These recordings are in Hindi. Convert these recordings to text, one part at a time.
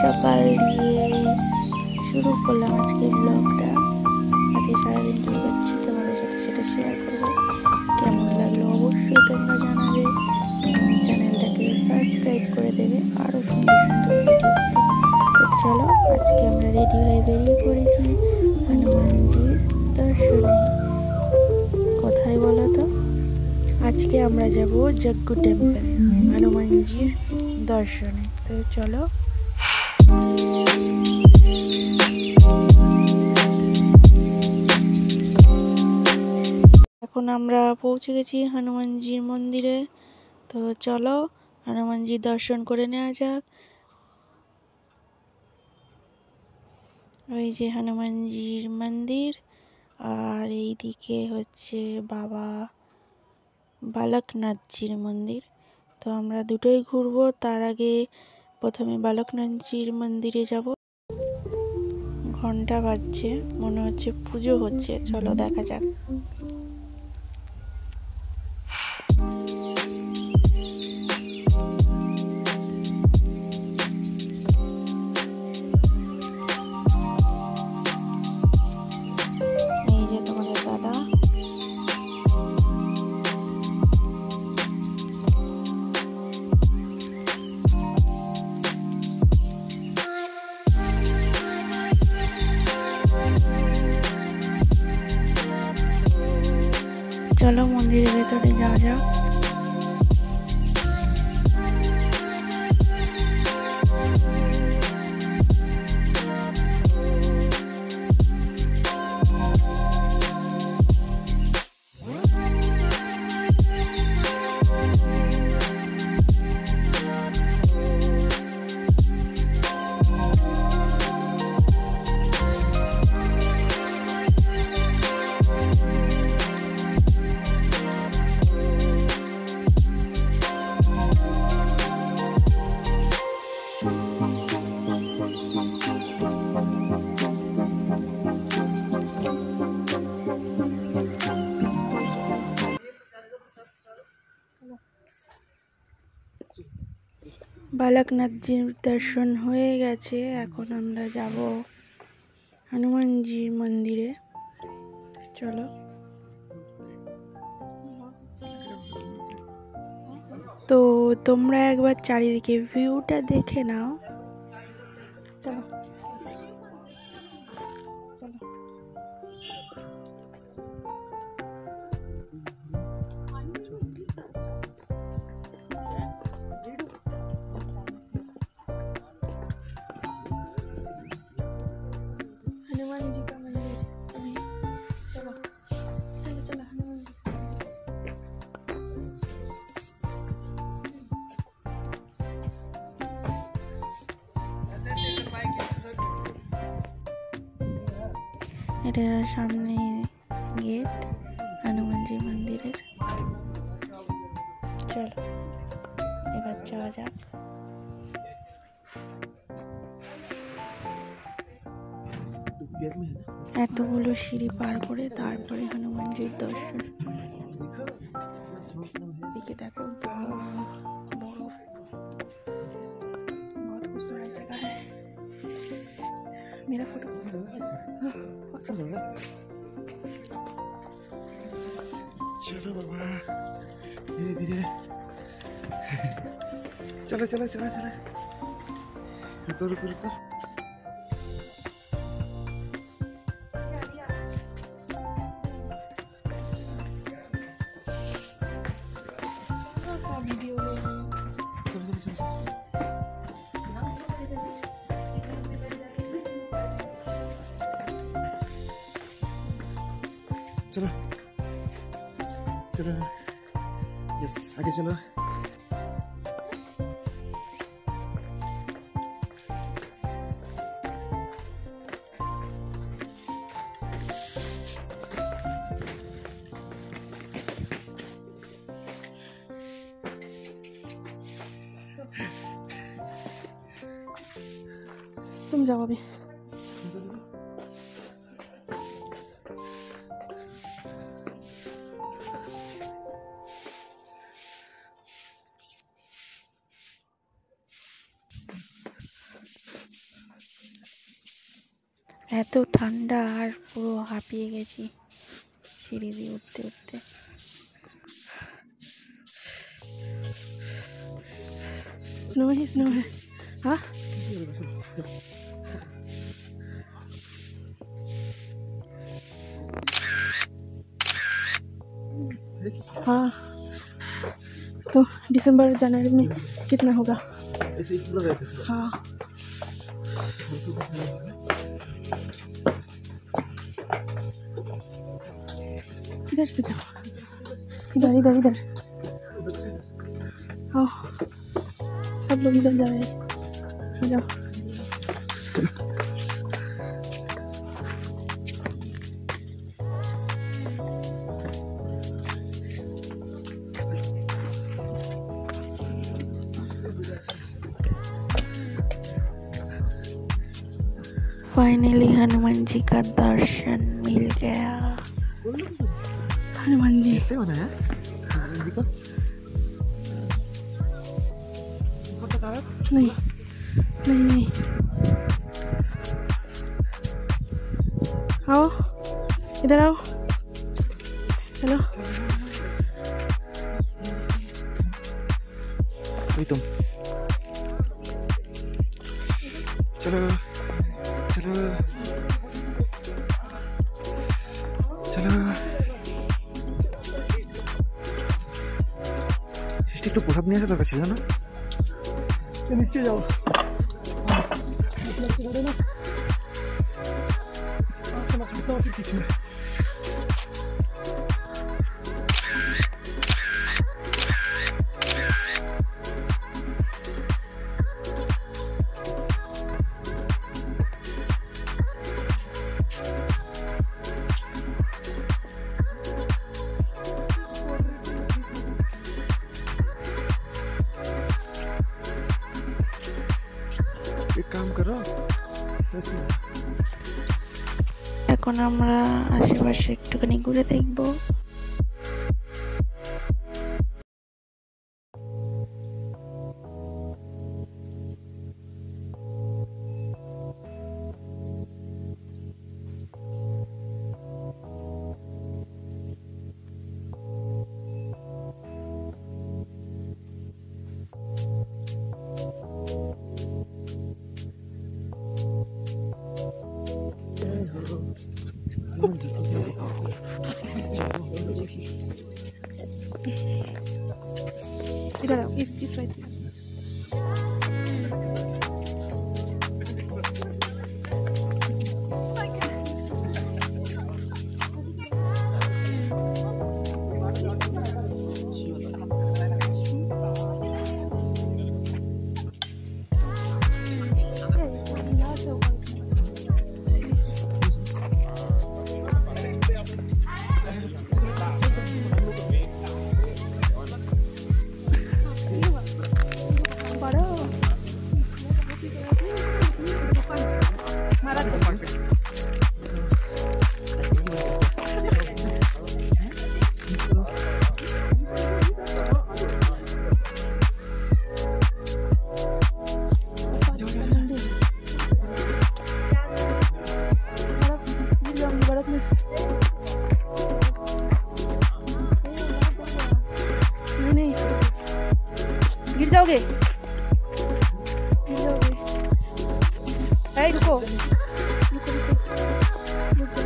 সকাল দিয়ে শুরু করলাম আজকে ব্লগটা। আজকে সারাদিন কী করছি তোমাদের সাথে সেটা শেয়ার করবো। কেমন লাগলো অবশ্যই তোমরা জানাবে এবং চ্যানেলটাকে সাবস্ক্রাইব করে দেবে আরও সুন্দর সুন্দর ভিডিও। তো চলো, আজকে আমরা রেডি হয়ে বেরিয়ে পড়েছি হনুমানজির দর্শনে। কোথায় বলো তো? আজকে আমরা যাব jakhu টেম্পল, হনুমানজির দর্শনে। তো চলো। এখন আমরা পৌঁছে গেছি হনুমানজির মন্দিরে। তো চলো হনুমানজির দর্শন করে নেওয়া যাক। ওই যে হনুমানজির মন্দির, আর এইদিকে হচ্ছে বাবা বালকনাথজির মন্দির। তো আমরা দুটোই ঘুরবো। তার আগে প্রথমে বালকনাথজির মন্দিরে যাব। ঘন্টা বাজছে, মনে হচ্ছে পুজো হচ্ছে। চলো দেখা যাক। এই যে তোমাদের দাদা। চলো মন্দিরের ভেতরে যাওয়া যাক। বালকনাথজির দর্শন হয়ে গেছে। এখন আমরা যাব হনুমানজির মন্দিরে। চলো। তো তোমরা একবার চারিদিকে ভিউটা দেখে নাও। চলো চলো। हनुमान जी का मंदिर। चलो चलो चलो हनुमान जी। এটা সামনে গেট হনুমানজি মন্দিরের। চলো এবার যাওয়া যাক। এতগুলো সিঁড়ি পার করে তারপরে হনুমানজির দর্শন। দিকে দেখো বরফ বরফ, बहुत खूबसूरत जगह है। मेरा फोटो चलो बाबा, धीरे धीरे। चलो चलो चलो चलो, रुको रुको रुको। वीडियो ले रहे हैं। चलो चलो चलो चलो चलो। यस, आगे चलो। तुम जाओ अभी। এত ঠান্ডা আর পুরো হাঁপিয়ে গেছি সিঁড়ি দিয়ে উঠতে উঠতে। स्नो है हाँ हाँ तो दिसंबर जनवरी में कितना होगा? हाँ इधर से जाओ, इधर इधर इधर आओ, सब लोग इधर जा रहे हैं, जाओ। फाइनली हनुमान जी का दर्शन मिल गया। हनुमान जी कैसे बनाया? नहीं नहीं नहीं आओ इधर आओ, चलो तुम चलो चलो चलो সৃষ্টি একটু প্রসাদ নিয়ে আসা দরকার ছিল না? নিচে যাও, কিছু एक काम करो। এখন আমরা আশেপাশে একটুখানি ঘুরে দেখবো। इधर आओ, इस साइड में। गिर जाओगे, गिर जाओगे। रुको रुको रुको,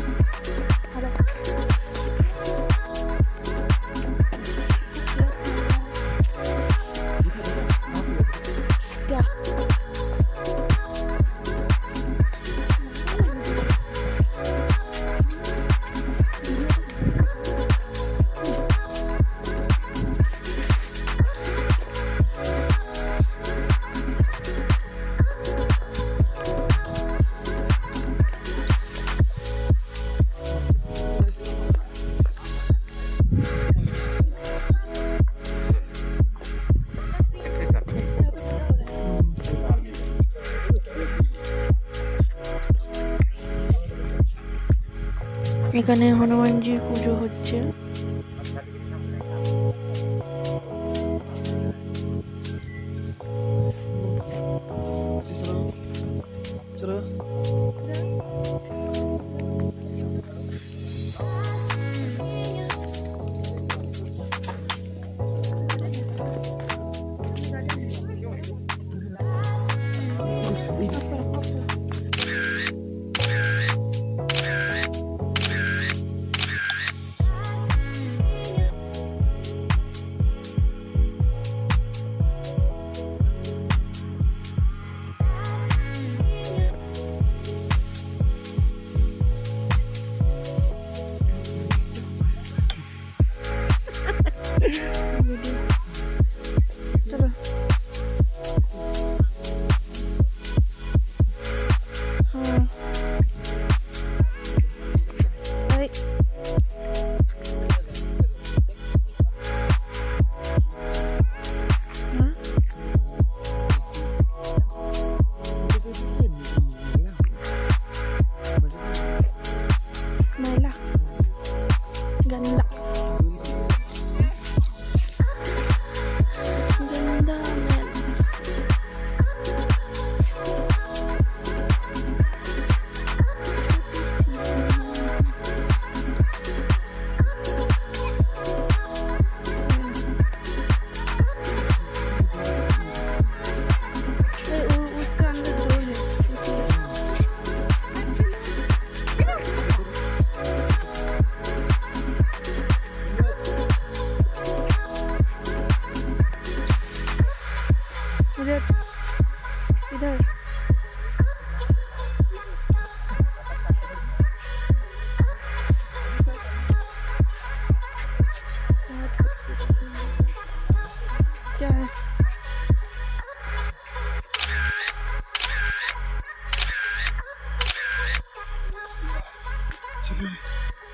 এখানে হনুমানজির পুজো হচ্ছে। चलो चलो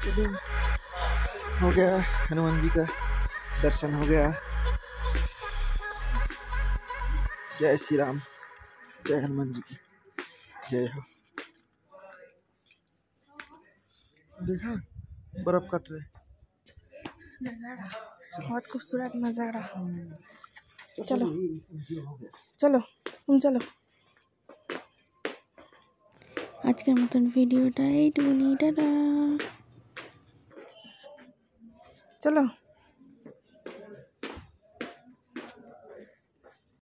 चलो, हो गया हनुमान जी का दर्शन हो गया। जय श्री राम, जय हनुमान जी की जय हो। देखा बर्फ कट रहे, नज़ारा बहुत खूबसूरत नज़ारा। चलो चलो तुम चलो। আজকের মতন ভিডিওটা এইটুকুনি, টাটা। চলো।